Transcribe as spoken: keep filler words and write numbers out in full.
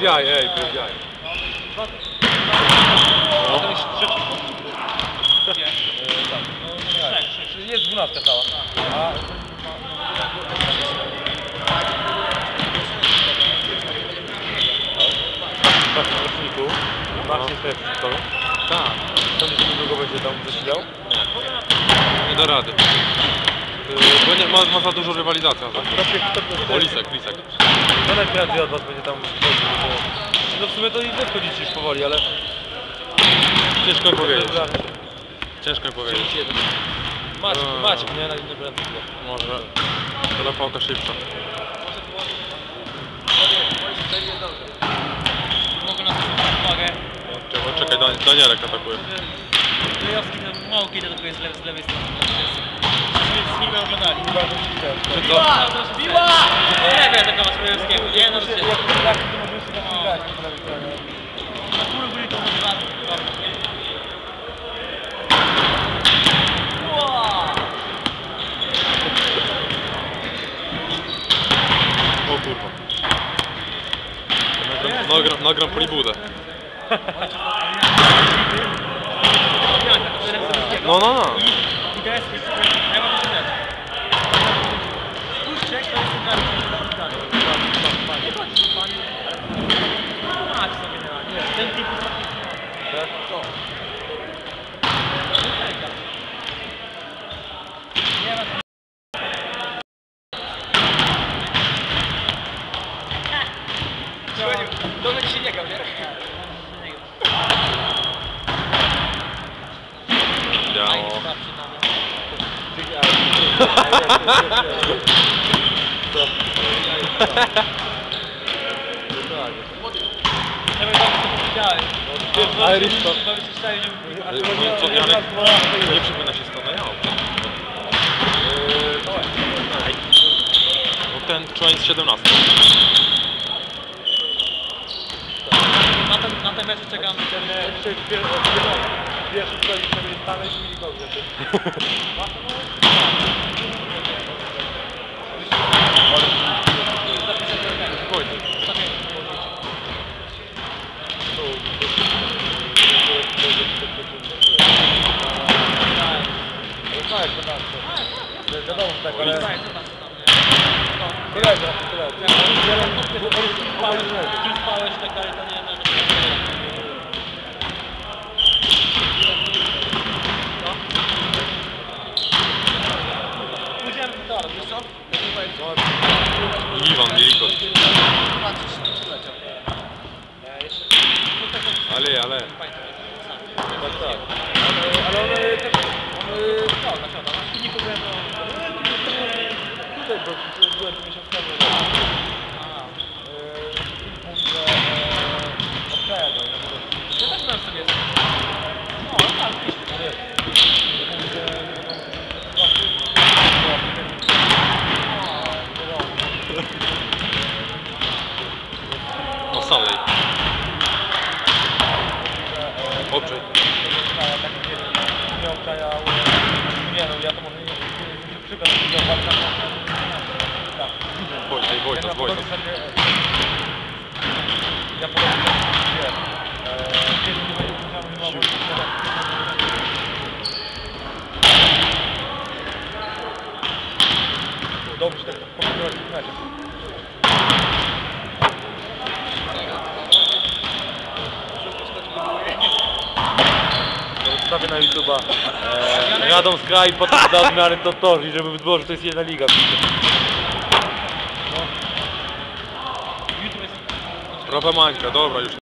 jaj, ej, bez jaj. No. To jest trzeci. Nie. Tak. No, jest dwunastka cała. A... Tak, na roczniku. Marcin też wszystko. Tak. To nie długo będzie tam zasilał? Nie da rady. Bo nie, ma, ma za dużo rywalizacji. O, Lisek, Lisek. No najpierw od was będzie tam wchodził, bo... No w sumie to i wy wchodzicie już powoli, ale... Ciężko mi powiedzieć. Ciężko mi powiedzieć. Maciek, No. Maciek, nie? Na inny prędzej. Może. Telepałka szybsza. Mogę na to uwagę. Czekaj, czekaj, Dan Danielek atakuje. Lejowski to mało kiedy tylko jest z lewej strony. Z nim oglądali. Czy co? Biła! Nie wiem tego Lejowskiego, nie? No się. Na górę byli to motywacja. O kurwa. Nagram, nagram, nagram polibudę. No, no, no. To będzie się nie grał, nie? Działo. Irish to... Ale no, co, Janek? Nie przypomina się stąd, ja. No ten człowiek z siedemnasty. Na ten, na ten mecz czekam. Pierwszy człowiek sobie stanąć i mi dobrze. Tak, to tak. Wiadomo, tak, ale... Kolega, kolega. Spałeś tak, ale to nie... Pójdziemy teraz, wiesz co? Iwan Milikowicz. Ale, ale. Tak, tak. Ale one też... One... Tak, na pewno. Na silniku byłem to... Tutaj, bo byłem tu miesiąc temu. Mówi, że... Obczaja go. Ja tak znam sobie. No, tak, Mówi, że... No Salej. Obczaj. Nie obczaja... Nie no, ja to może nie... Przykład nie uważam. Tak. Wojtek, Wojtek, Wojtek. Ja podobnie wiem. Kiedy nie będzie musiał nie dobrze tak pomagać w meczu. Wstawię na YouTube'a e, Radom Sky, potem dla odmiany to Torzi, żeby było, że to jest jedna liga. Trochę mańka, dobra już.